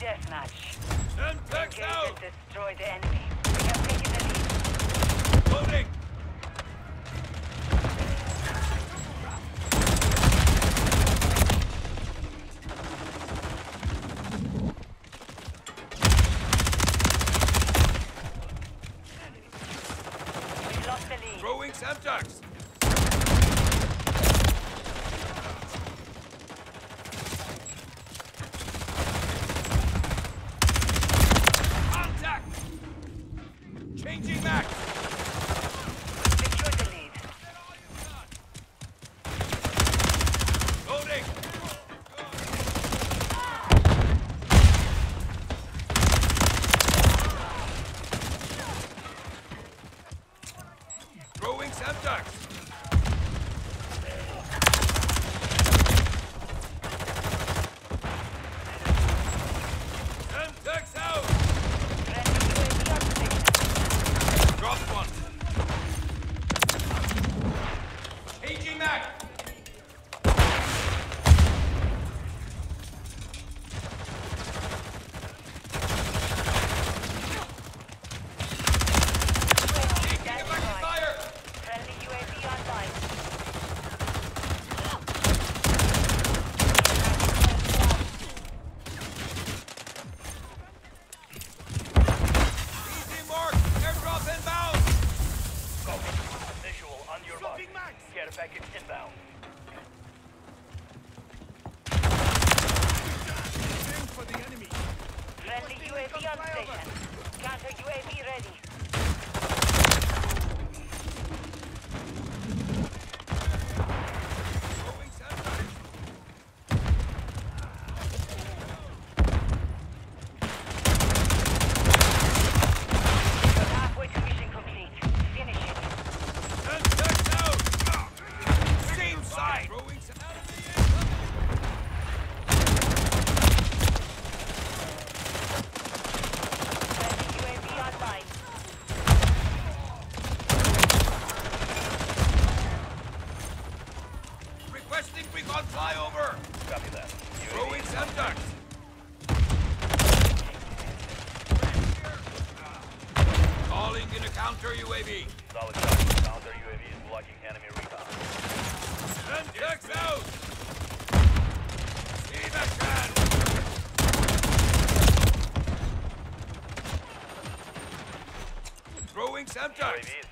deathmatch. Semtex Engage out! and destroy the enemy. We have taken the lead. Loading! We've lost the lead. Throwing Semtex! Contact! Changing back! Secure the lead. Loading! Throwing Semtex! Semtex out! Friendly UAV on station. Drop one! Changing back! Taking effective fire! Friendly UAV online. Easy mark! Airdrop inbound! Copy. Visual on your mark. Care package inbound. Friendly UAV on station. Counter UAV ready. Throwing Semtex! You're halfway to mission complete. Finish it. Semtex out! Same side! Throwing Friendly UAV online. Requesting recon flyover! Copy that. Throwing Semtex! Calling in a counter UAV. Solid shot. Counter UAV is blocking enemy recon. Semtex out! See that can! Throwing Semtex! UAV is